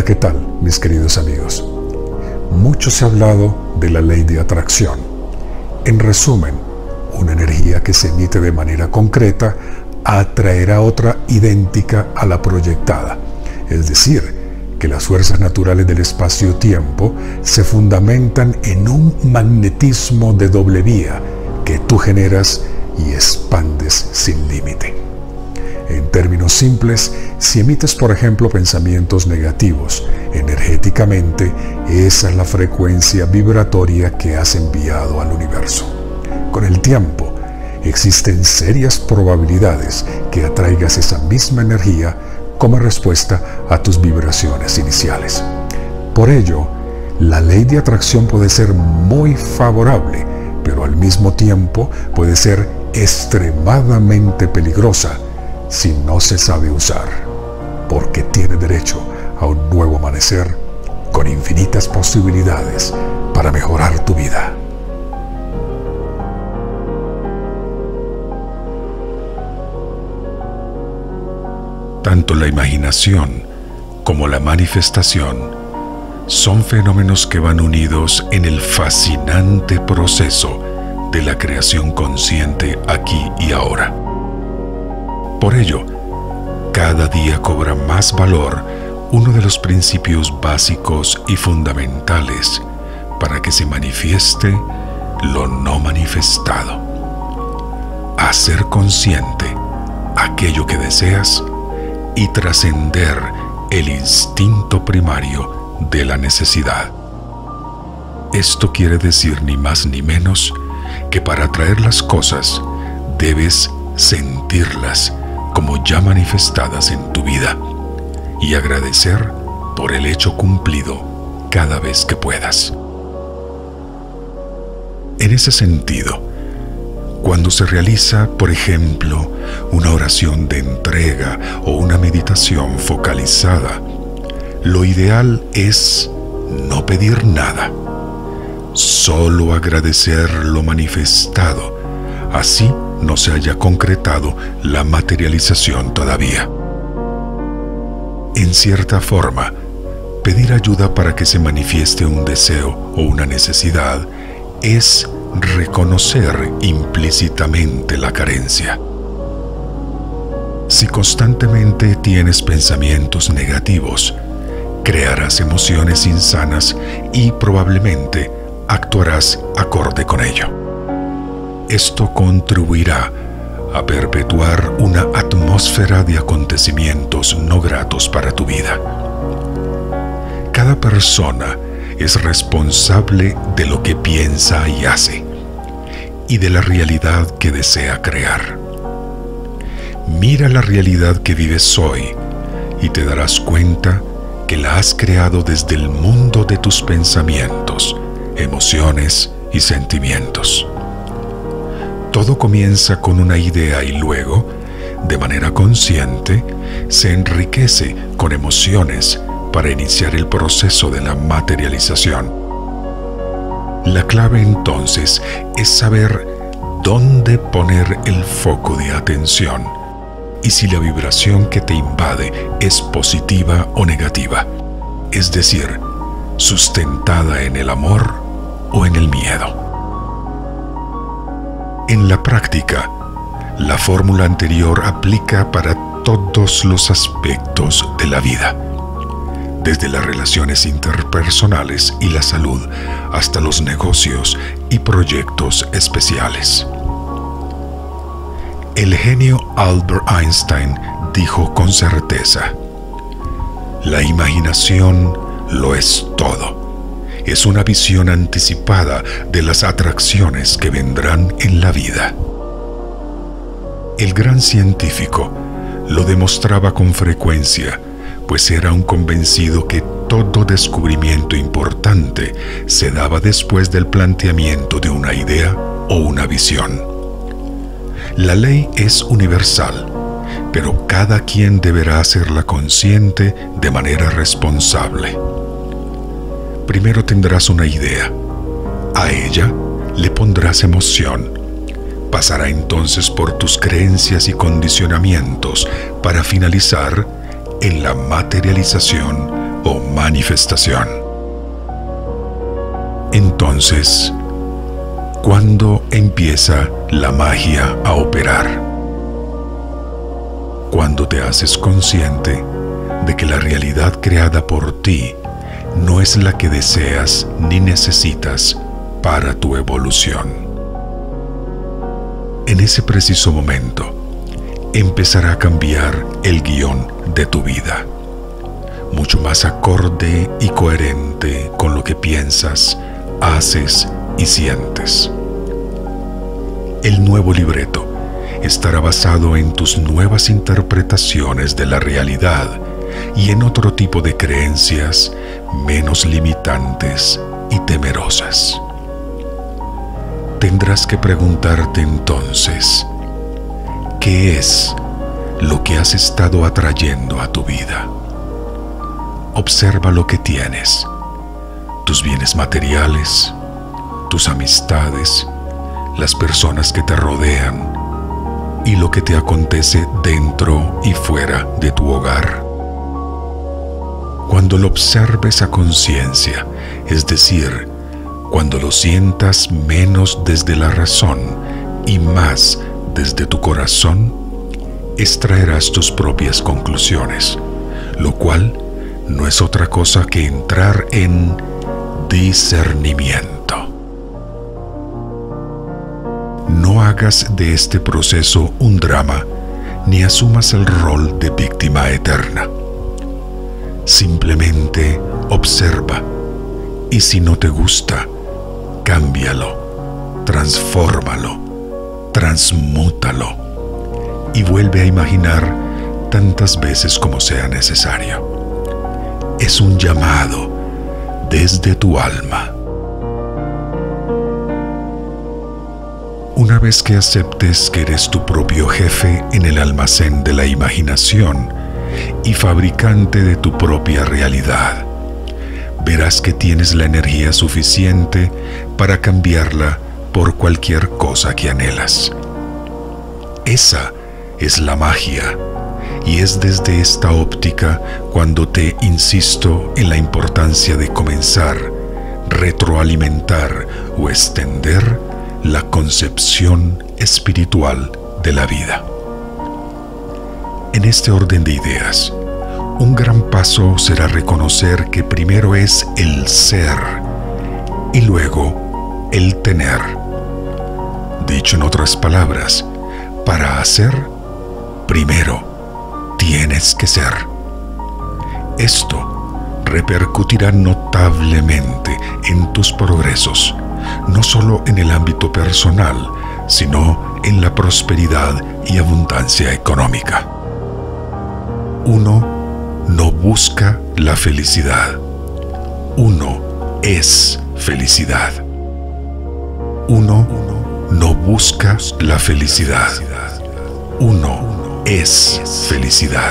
¿qué tal, mis queridos amigos? Mucho se ha hablado de la ley de atracción. En resumen, una energía que se emite de manera concreta atraerá otra idéntica a la proyectada. Es decir, que las fuerzas naturales del espacio-tiempo se fundamentan en un magnetismo de doble vía que tú generas y expandes sin límite. En términos simples, si emites, por ejemplo, pensamientos negativos, energéticamente, esa es la frecuencia vibratoria que has enviado al universo. Con el tiempo, existen serias probabilidades que atraigas esa misma energía como respuesta a tus vibraciones iniciales. Por ello, la ley de atracción puede ser muy favorable, pero al mismo tiempo puede ser extremadamente peligrosa si no se sabe usar, porque tiene derecho a un nuevo amanecer con infinitas posibilidades para mejorar tu vida. Tanto la imaginación como la manifestación son fenómenos que van unidos en el fascinante proceso de la creación consciente aquí y ahora. Por ello, cada día cobra más valor uno de los principios básicos y fundamentales para que se manifieste lo no manifestado. Hacer consciente aquello que deseas y trascender el instinto primario de la necesidad. Esto quiere decir ni más ni menos que para atraer las cosas debes sentirlas como ya manifestadas en tu vida y agradecer por el hecho cumplido cada vez que puedas. En ese sentido, cuando se realiza, por ejemplo, una oración de entrega o una meditación focalizada, lo ideal es no pedir nada, solo agradecer lo manifestado, así no se haya concretado la materialización todavía. En cierta forma, pedir ayuda para que se manifieste un deseo o una necesidad es reconocer implícitamente la carencia. Si constantemente tienes pensamientos negativos, crearás emociones insanas y probablemente actuarás acorde con ello. Esto contribuirá a perpetuar una atmósfera de acontecimientos no gratos para tu vida. Cada persona es responsable de lo que piensa y hace, y de la realidad que desea crear. Mira la realidad que vives hoy y te darás cuenta que la has creado desde el mundo de tus pensamientos, emociones y sentimientos. Todo comienza con una idea y luego, de manera consciente, se enriquece con emociones para iniciar el proceso de la materialización. La clave entonces es saber dónde poner el foco de atención y si la vibración que te invade es positiva o negativa, es decir, sustentada en el amor o en el miedo. En la práctica, la fórmula anterior aplica para todos los aspectos de la vida, desde las relaciones interpersonales y la salud hasta los negocios y proyectos especiales. El genio Albert Einstein dijo con certeza: la imaginación lo es todo. Es una visión anticipada de las atracciones que vendrán en la vida. El gran científico lo demostraba con frecuencia, pues era un convencido que todo descubrimiento importante se daba después del planteamiento de una idea o una visión. La ley es universal, pero cada quien deberá hacerla consciente de manera responsable. Primero tendrás una idea, a ella le pondrás emoción, pasará entonces por tus creencias y condicionamientos para finalizar en la materialización o manifestación. Entonces, ¿cuándo empieza la magia a operar? Cuando te haces consciente de que la realidad creada por ti no es la que deseas ni necesitas para tu evolución. En ese preciso momento, empezará a cambiar el guión de tu vida, mucho más acorde y coherente con lo que piensas, haces y sientes. El nuevo libreto estará basado en tus nuevas interpretaciones de la realidad y en otro tipo de creencias menos limitantes y temerosas. Tendrás que preguntarte entonces, ¿qué es lo que has estado atrayendo a tu vida? Observa lo que tienes, tus bienes materiales, tus amistades, las personas que te rodean y lo que te acontece dentro y fuera de tu hogar. Cuando lo observes a conciencia, es decir, cuando lo sientas menos desde la razón y más desde tu corazón, extraerás tus propias conclusiones, lo cual no es otra cosa que entrar en discernimiento. No hagas de este proceso un drama, ni asumas el rol de víctima eterna. Simplemente observa, y si no te gusta, cámbialo, transfórmalo, transmútalo, y vuelve a imaginar tantas veces como sea necesario. Es un llamado desde tu alma. Una vez que aceptes que eres tu propio jefe en el almacén de la imaginación y fabricante de tu propia realidad, verás que tienes la energía suficiente para cambiarla por cualquier cosa que anhelas. Esa es la magia, y es desde esta óptica cuando te insisto en la importancia de comenzar, retroalimentar o extender la concepción espiritual de la vida. En este orden de ideas, un gran paso será reconocer que primero es el ser y luego el tener. Dicho en otras palabras, para hacer, primero tienes que ser. Esto repercutirá notablemente en tus progresos, no solo en el ámbito personal, sino en la prosperidad y abundancia económica. Uno no busca la felicidad. Uno es felicidad. Uno no busca la felicidad. Uno es felicidad.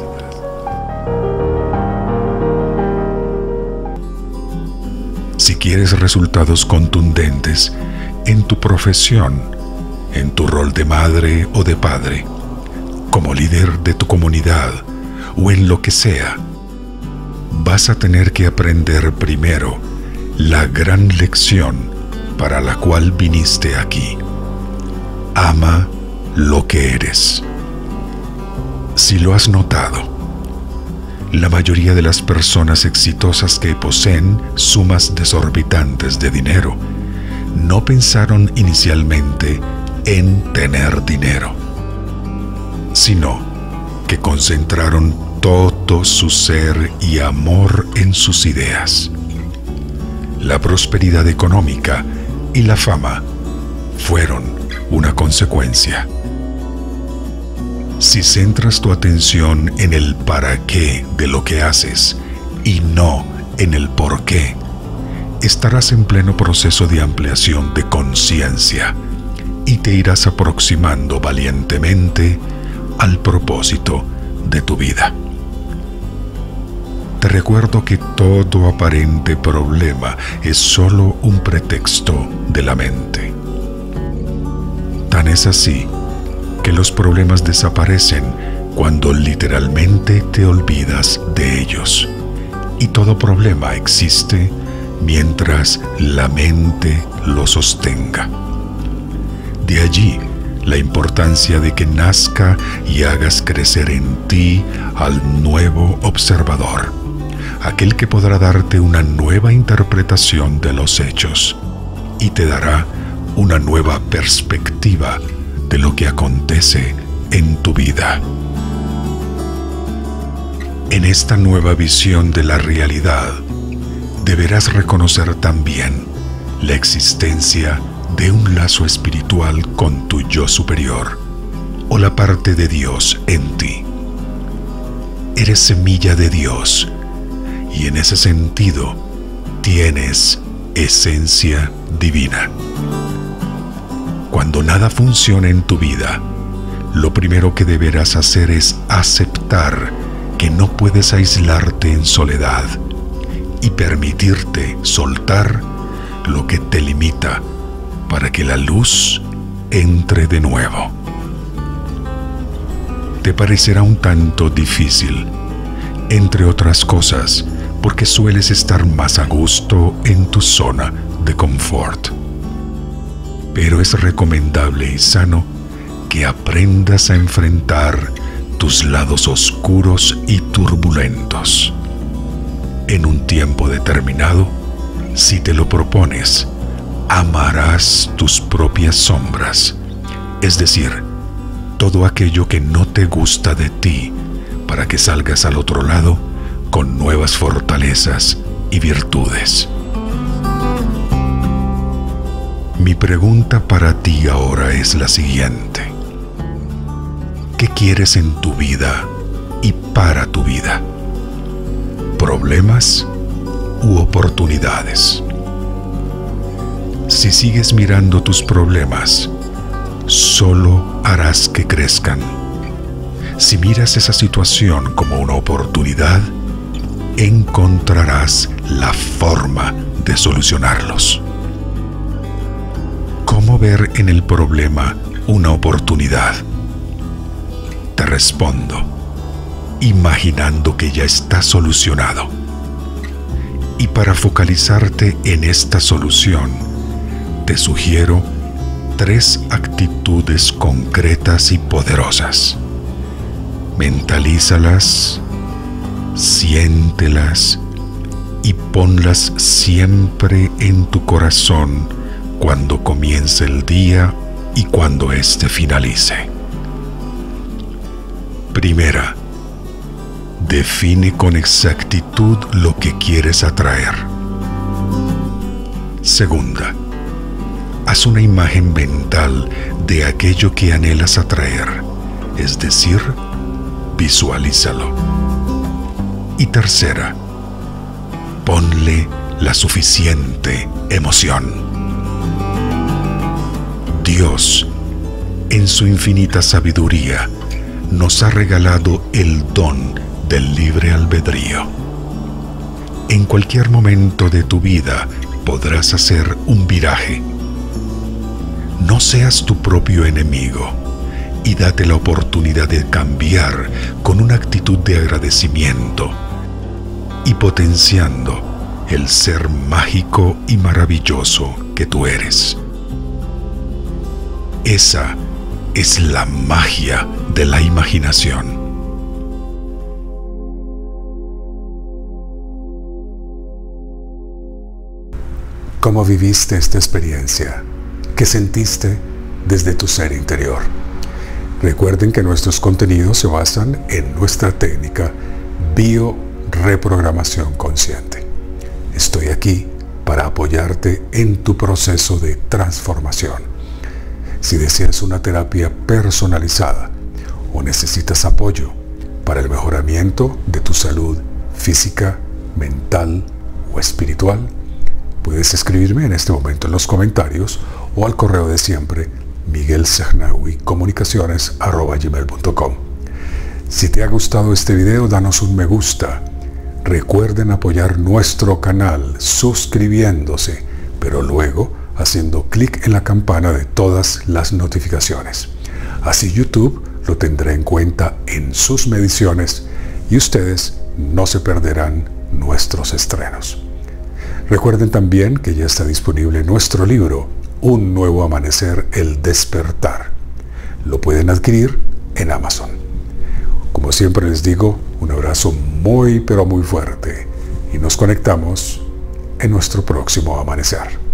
Si quieres resultados contundentes en tu profesión, en tu rol de madre o de padre, como líder de tu comunidad o en lo que sea, vas a tener que aprender primero la gran lección para la cual viniste aquí. Ama lo que eres. Si lo has notado, la mayoría de las personas exitosas que poseen sumas desorbitantes de dinero no pensaron inicialmente en tener dinero, sino que concentraron todo su ser y amor en sus ideas. La prosperidad económica y la fama fueron una consecuencia. Si centras tu atención en el para qué de lo que haces y no en el por qué, estarás en pleno proceso de ampliación de conciencia y te irás aproximando valientemente al propósito de tu vida. Te recuerdo que todo aparente problema es solo un pretexto de la mente. Tan es así que los problemas desaparecen cuando literalmente te olvidas de ellos y todo problema existe mientras la mente lo sostenga. De allí la importancia de que nazca y hagas crecer en ti al nuevo observador, aquel que podrá darte una nueva interpretación de los hechos y te dará una nueva perspectiva de lo que acontece en tu vida. En esta nueva visión de la realidad, deberás reconocer también la existencia de un lazo espiritual con tu yo superior o la parte de Dios en ti. Eres semilla de Dios y en ese sentido tienes esencia divina. Cuando nada funciona en tu vida, lo primero que deberás hacer es aceptar que no puedes aislarte en soledad y permitirte soltar lo que te limita para que la luz entre de nuevo. Te parecerá un tanto difícil, entre otras cosas, porque sueles estar más a gusto en tu zona de confort. Pero es recomendable y sano que aprendas a enfrentar tus lados oscuros y turbulentos. En un tiempo determinado, si te lo propones, amarás tus propias sombras, es decir, todo aquello que no te gusta de ti, para que salgas al otro lado con nuevas fortalezas y virtudes. Mi pregunta para ti ahora es la siguiente: ¿qué quieres en tu vida y para tu vida? ¿Problemas u oportunidades? Si sigues mirando tus problemas, solo harás que crezcan. Si miras esa situación como una oportunidad, encontrarás la forma de solucionarlos. ¿Cómo ver en el problema una oportunidad? Te respondo, imaginando que ya está solucionado. Y para focalizarte en esta solución, te sugiero 3 actitudes concretas y poderosas. Mentalízalas, siéntelas y ponlas siempre en tu corazón cuando comience el día y cuando éste finalice. Primera, define con exactitud lo que quieres atraer. Segunda, haz una imagen mental de aquello que anhelas atraer, es decir, visualízalo. Y tercera, ponle la suficiente emoción. Dios, en su infinita sabiduría, nos ha regalado el don del libre albedrío. En cualquier momento de tu vida podrás hacer un viraje. No seas tu propio enemigo y date la oportunidad de cambiar con una actitud de agradecimiento y potenciando el ser mágico y maravilloso que tú eres. Esa es la magia de la imaginación. ¿Cómo viviste esta experiencia? ¿Qué sentiste desde tu ser interior? Recuerden que nuestros contenidos se basan en nuestra técnica bioreprogramación consciente. Estoy aquí para apoyarte en tu proceso de transformación. Si deseas una terapia personalizada o necesitas apoyo para el mejoramiento de tu salud física, mental o espiritual, puedes escribirme en este momento en los comentarios o al correo de siempre miguelsernaoui@gmail.com. Si te ha gustado este video, danos un me gusta. Recuerden apoyar nuestro canal suscribiéndose, pero luego haciendo clic en la campana de todas las notificaciones. Así YouTube lo tendrá en cuenta en sus mediciones y ustedes no se perderán nuestros estrenos. Recuerden también que ya está disponible nuestro libro, Un nuevo amanecer, el despertar. Lo pueden adquirir en Amazon. Como siempre les digo, un abrazo muy pero muy fuerte y nos conectamos en nuestro próximo amanecer.